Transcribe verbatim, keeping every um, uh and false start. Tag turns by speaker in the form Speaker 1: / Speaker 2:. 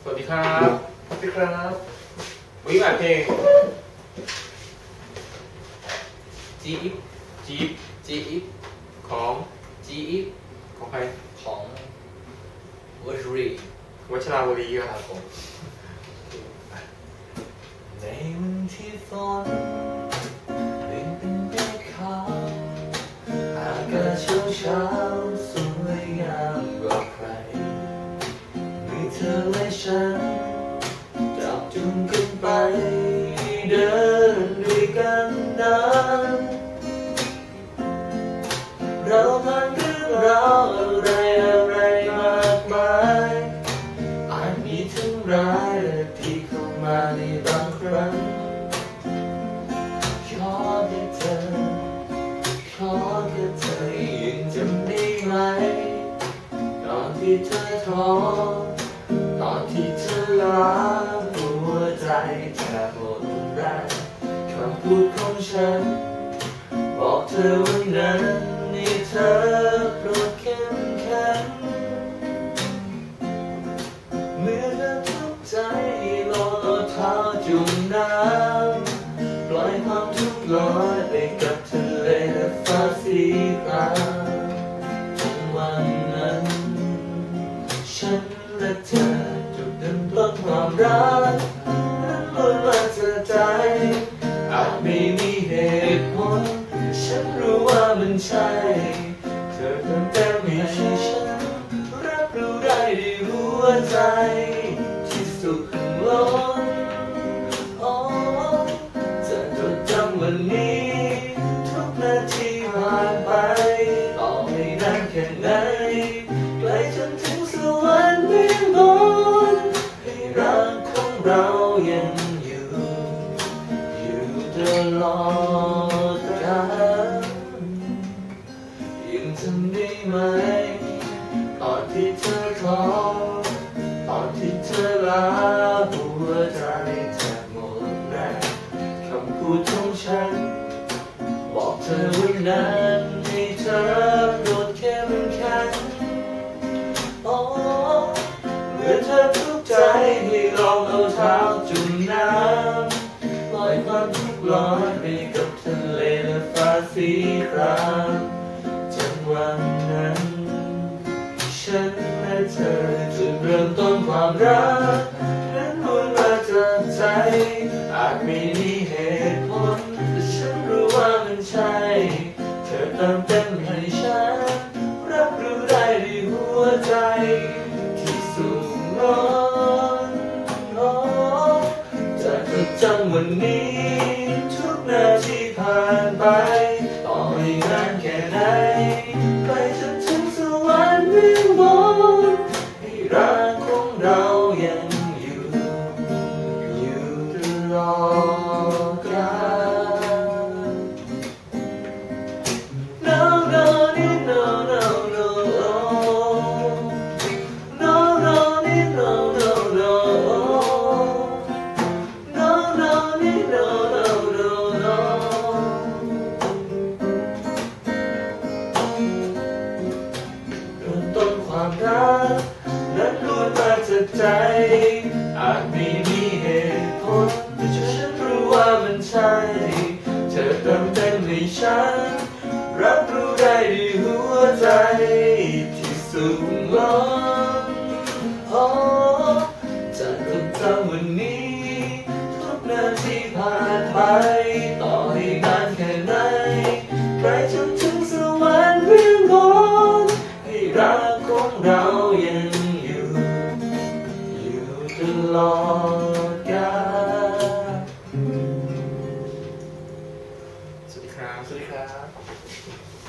Speaker 1: สวัสดีครับสวัสดีครับวันนี้มาเพลงจีอิฟจีอิฟจีอิฟของจีอิฟของใคร
Speaker 2: ของวัชรี
Speaker 1: วัชราวลีครับผม
Speaker 2: ในวันที่ฝนเปลี่ยนเป็นเมฆขาวอากาศเช้าเช้าสวยงามกว่าใครมีเธอและฉันจับจุงกันไปเดินด้วยกันนั้นเราผ่านเรื่องราวอะไรอะไรมากมายอาจมีทั้งร้ายและที่เข้ามาในบางครั้งขอแค่เธอขอแค่เธอยังจำได้ไหมตอนที่เธอท้อตอนที่เธอล้าหัวใจแทบหมดแรงคำพูดของฉันบอกเธอวันนั้นให้เธอโปรดเข้มแข็งเมื่อเธอทุกข์ใจลอยเอาเท้าจุ่มน้ำปล่อยความทุกข์ลอยไปกับทะเลและฟ้าสีครามจนวันนั้นฉันและเธอจุดเริ่มต้นความรักนั้นล้วนมาจากใจอาจไม่มีเหตุผลฉันรู้ว่ามันใช่เธอเติมเต็มให้ฉันรับรู้ได้ด้วยหัวใจที่สุขล้นโอ้จะจดจำวันนี้ทุกนาทีผ่านไปต่อให้นานแค่ไหนไกลจนถึงสวรรค์เบื้องบนให้รักของเรายังอยู่อยู่ตลอดกาลยังจำได้ไหมตอนที่เธอท้อตอนที่เธอลาหัวใจแทบหมดแรงคำพูดของฉันบอกเธอวันนั้นให้เธอโปรดเข้มแข็งโอ้เมื่อเธอทุกข์ใจให้ลองเอาเท้าจุ่มน้ำปล่อยความทุกข์ลอยไปกับทะเลและฟ้าสีครามจนวันนั้นฉันและเธอจุดเริ่มต้นความรักนั้นล้วนมาจากใจอาจไม่มีเหตุผลแต่ฉันรู้ว่ามันใช่เธอเติมเต็มให้ฉันรับรู้ได้ด้วยหัวใจที่สูงล้นโอ้จะจดจำวันนี้ทุกนาทีผ่านไปต่อให้นานแค่ไหนไปจนถึงสวรรค์เบื้องบนให้รักของเรายังอยู่อยู่ตลอดกาล No no no no no no no no no no no no no no no เริ่มต้นความรักนั้นล้วนมาจากใจอาจไม่มีเหตุผลแต่ฉันรู้ว่ามันใช่เธอเติมเต็มให้ฉันรับรู้ได้ด้วยหัวใจที่สูงล้นโอ้จะจดจำวันนี้ทุกนาทีผ่านไปต่อให้นานแค่ไหนไกลจนถึงสวรรค์เบื้องบนให้รักของเรายังอยู่อยู่ตลอดกาล
Speaker 1: สวัสดีครับสวัสดีครับ